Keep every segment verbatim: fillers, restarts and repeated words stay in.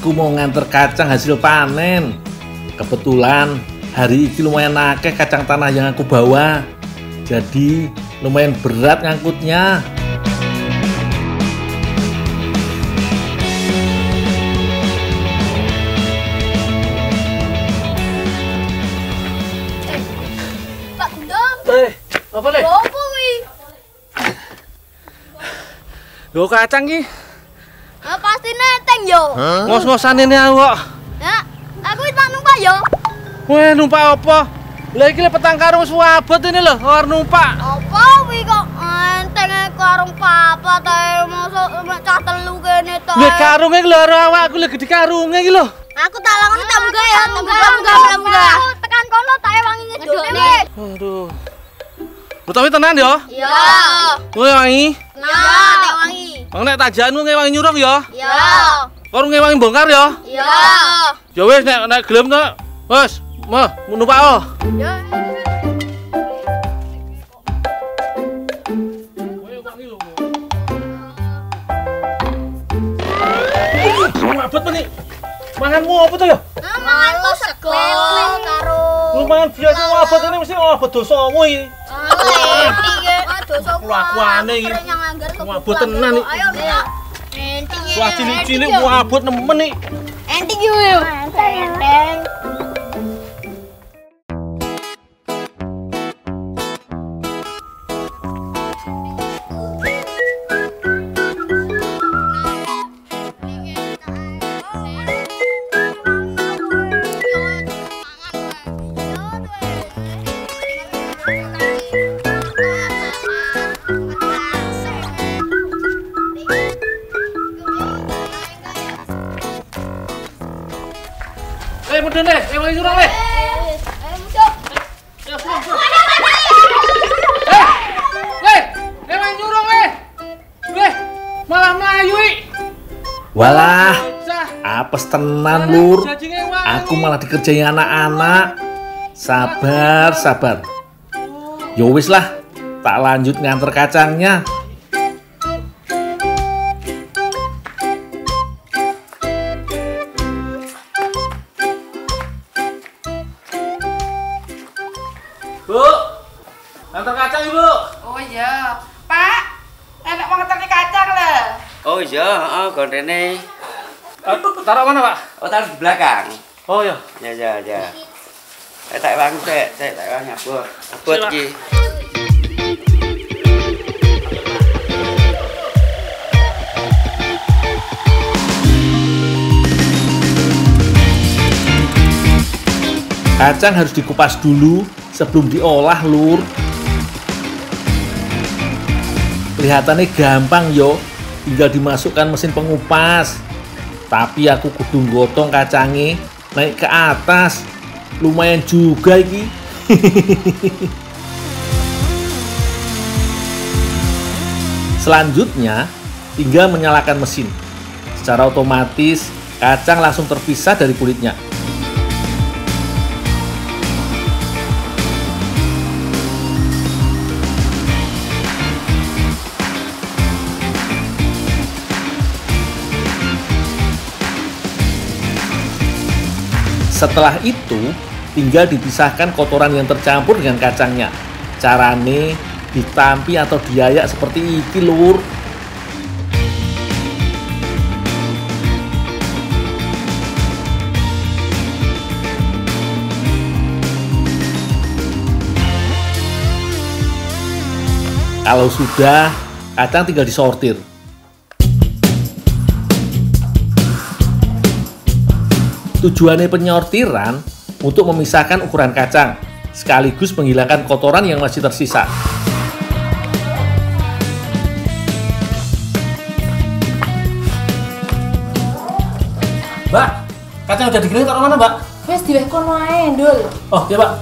Aku mau nganter kacang hasil panen. Kebetulan hari ini lumayan akeh kacang tanah yang aku bawa. Jadi lumayan berat ngangkutnya. Eh, Pak Gendong. Eh, apa nih? Apa wi? Yo kacang ki. Ah, pasti neteng yo. Ngos-ngosan ini aku kok. Ya, aku wis tak numpak yo. Weh, numpak apa? Lah iki le petang karung wis abot ini lho, ora numpak. Apa wi kok enteng karung papa ta mosok cah telu kene to. Lah karunge lho awakku le gede karunge iki lho. Aku tak lakoni tak buka ya, tak buka, buka, buka. Tekan kono tak wangi ngedone. Aduh. Utawi tenan yo? Iya. Kowe wangi? Nah, tak wangi. Wong nek tajanmu ngewangi nyurung ya? Iya. Karo ngewangi bongkar ya? Iya. Ya wis nek nek gelem to. Wes, mah numpak oh. Ya. Abot meneh. Manganmu apa to ya? Nah, mangan kok sego karo Lumayan biasa abot ini mesti abot dosamu iki. enti iki. Dosa Kelakuane iki. Abot tenan iki. Ayo, Nek. Enti iki. Wah cilik-cilik abot nemen iki. Enti iki yo. Enteng. Eh mudun deh, eh wangi jurang deh. Ayo muncul. Ya suruh, suruh. Eh, eh, eh wangi jurang eh. Eh, malah melayu ik. Walah, apes tenan lur. Aku malah dikerjain anak-anak. Sabar, sabar. Yo wis lah, tak lanjut nganter kacangnya. Bu, nganter kacang ibu. Oh iya, Pak, enak mau ngeteri kacang lah. Oh iya, heeh, gondene. Taruh mana pak? Oh, taruh di belakang. Oh ya. Ya, ya, ya. Saya tak wangi, saya, saya tak wangi abot. Abot Siap, Pak. ki. Kacang harus dikupas dulu sebelum diolah lur. Kelihatannya gampang yo, tinggal dimasukkan mesin pengupas. Tapi aku kudu gotong kacangnya naik ke atas. Lumayan juga iki. Selanjutnya tinggal menyalakan mesin. Secara otomatis kacang langsung terpisah dari kulitnya. Setelah itu, tinggal dipisahkan kotoran yang tercampur dengan kacangnya. Carane ditampi atau diayak seperti iki lur. Kalau sudah, kacang tinggal disortir. Tujuannya penyortiran untuk memisahkan ukuran kacang, sekaligus menghilangkan kotoran yang masih tersisa. Mbak, kacang udah digiling taruh mana, Mbak? Wes diweh kono ae, Ndul. Oh, ya, Pak.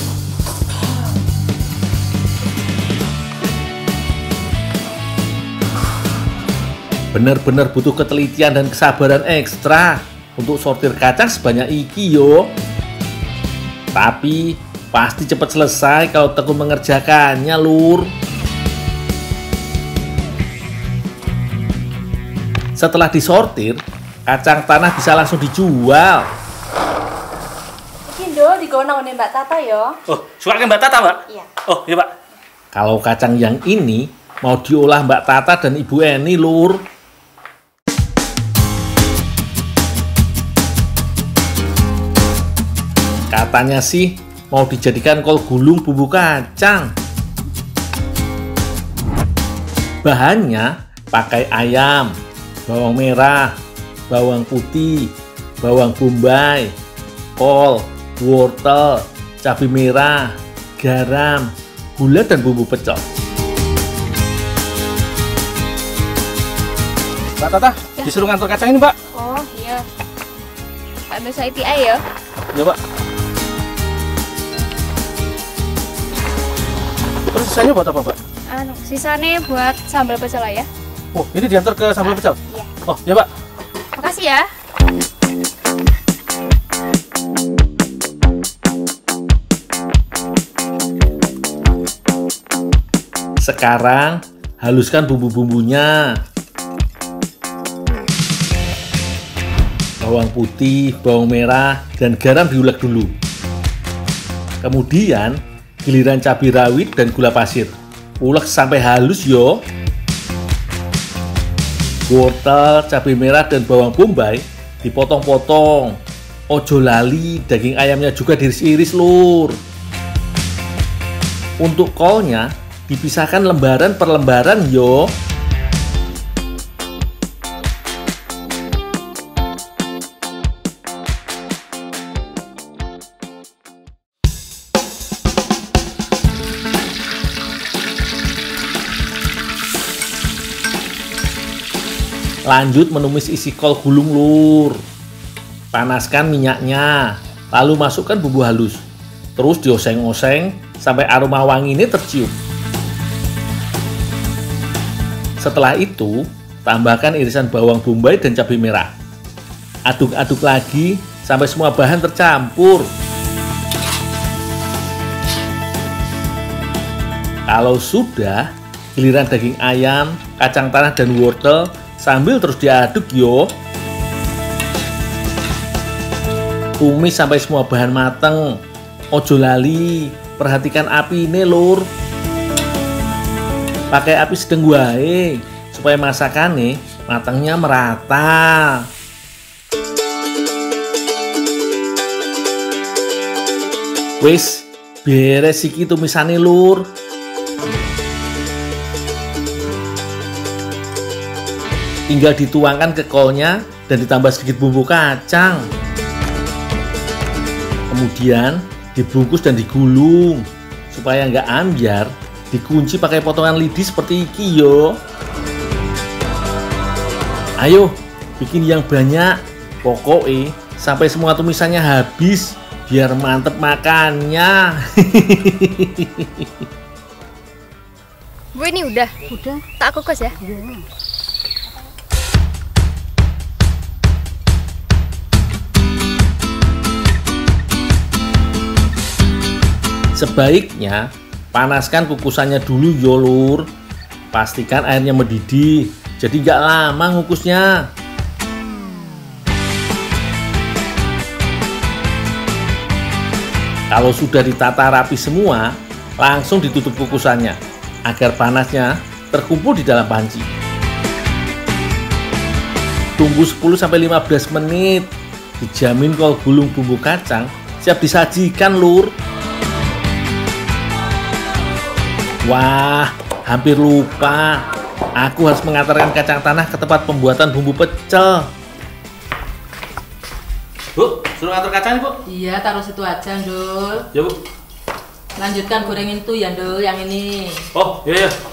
Benar-benar butuh ketelitian dan kesabaran ekstra untuk sortir kacang sebanyak iki yo. Tapi pasti cepat selesai kalau tekun mengerjakannya lur. Setelah disortir, kacang tanah bisa langsung dijual. Iki Ndul digono nih Mbak Tata ya. Oh, suka ke Mbak Tata, Mbak? Iya. Oh, iya, Pak. Kalau kacang yang ini mau diolah Mbak Tata dan Ibu Eni, Lur. Katanya sih mau dijadikan kol gulung bumbu kacang. Bahannya pakai ayam, bawang merah, bawang putih, bawang bombay, kol, wortel, cabai merah, garam, gula, dan bumbu pecel. Mbak Tata, ya. Disuruh ngantor kacang ini, Mbak. Oh, iya. Pak Mesa I T I ya? Iya, Pak. Terus sisanya buat apa, Mbak? Anu, sisanya buat sambal pecel ya. Oh, ini diantar ke sambal pecel? Iya. Oh, iya, Pak. Makasih ya. Sekarang haluskan bumbu-bumbunya. Bawang putih, bawang merah, dan garam diulek dulu. Kemudian giliran cabai rawit dan gula pasir. Ulek sampai halus yo. Wortel, cabai merah, dan bawang bombay dipotong-potong. Ojo lali, daging ayamnya juga diiris-iris, Lur. Untuk kolnya dipisahkan lembaran per lembaran yo. Lanjut menumis isi kol gulung, Lur. Panaskan minyaknya, lalu masukkan bumbu halus. Terus dioseng-oseng sampai aroma wangi ini tercium. Setelah itu, tambahkan irisan bawang bombay dan cabai merah. Aduk-aduk lagi sampai semua bahan tercampur. Kalau sudah, giliran daging ayam, kacang tanah, dan wortel sambil terus diaduk yo. Tumis sampai semua bahan mateng. Ojo lali, perhatikan api ini, Lur. Pakai api sedang wae supaya masakannya matangnya merata. Wis beres iki tumisane, Lur. Tinggal dituangkan ke kolnya dan ditambah sedikit bumbu kacang. Kemudian dibungkus dan digulung supaya nggak ambyar. Dikunci pakai potongan lidi seperti iki yo. Ayo bikin yang banyak. Pokoknya sampai semua tumisannya habis biar mantep makannya. Bu, ini udah. Udah. Tak kukus ya. Sebaiknya panaskan kukusannya dulu yo, Lur. Pastikan airnya mendidih, jadi nggak lama ngukusnya. Kalau sudah ditata rapi semua, langsung ditutup kukusannya agar panasnya terkumpul di dalam panci. Tunggu sepuluh sampai lima belas menit. Dijamin kol gulung bumbu kacang siap disajikan, Lur. Wah, hampir lupa. Aku harus mengantarkan kacang tanah ke tempat pembuatan bumbu pecel. Bu, suruh ngantor kacang, Bu? Iya, taruh situ aja, Ndul. Ya, Bu. Lanjutkan gorengin tuh ya, Ndul, yang ini. Oh, iya, iya.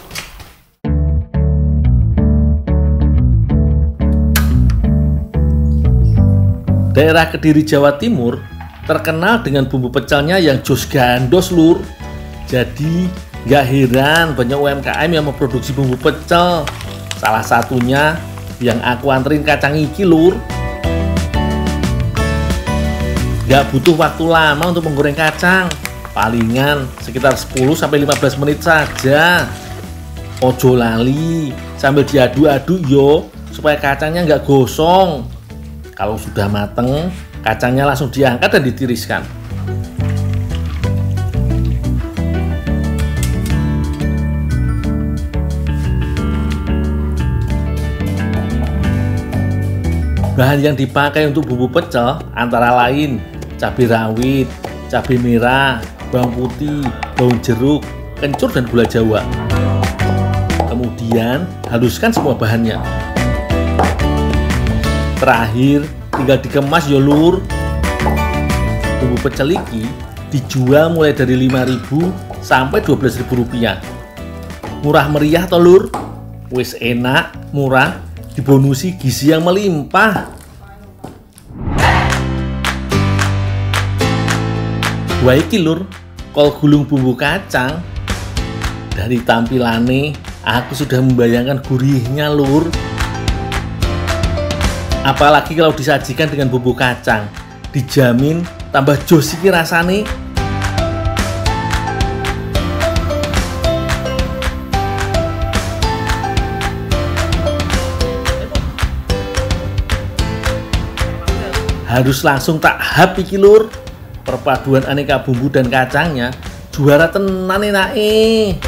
Daerah Kediri, Jawa Timur terkenal dengan bumbu pecelnya yang jos gandos, Lur. Jadi gak heran banyak U M K M yang memproduksi bumbu pecel. Salah satunya yang aku anterin kacang iki, Lur. Gak butuh waktu lama untuk menggoreng kacang. Palingan sekitar sepuluh sampai lima belas menit saja. Ojo lali sambil diaduk-aduk yo supaya kacangnya nggak gosong. Kalau sudah mateng, kacangnya langsung diangkat dan ditiriskan. Bahan yang dipakai untuk bumbu pecel antara lain cabai rawit, cabai merah, bawang putih, daun jeruk, kencur, dan gula jawa. Kemudian haluskan semua bahannya. Terakhir tinggal dikemas ya lur. Bumbu pecel iki dijual mulai dari lima ribu sampai dua belas ribu rupiah. Murah meriah toh lur. Wis enak, murah, dibonusi gizi yang melimpah. Wah iki lur, kol gulung bumbu kacang. Dari tampilane aku sudah membayangkan gurihnya lur. Apalagi kalau disajikan dengan bumbu kacang, dijamin tambah jos iki rasane. Harus langsung tak hap iki lur. Perpaduan aneka bumbu dan kacangnya juara tenan enake.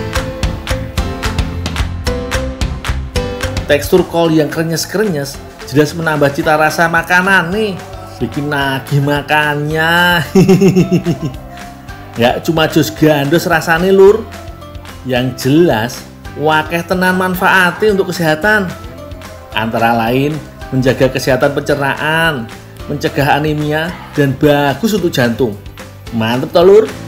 Tekstur kol yang krenyes-krenyes jelas menambah cita rasa makanan nih, bikin nagih makannya. Ya cuma jos gandos rasane lur. Yang jelas wakeh tenan manfaatnya untuk kesehatan. Antara lain menjaga kesehatan pencernaan, mencegah anemia, dan bagus untuk jantung. Mantep toh lur.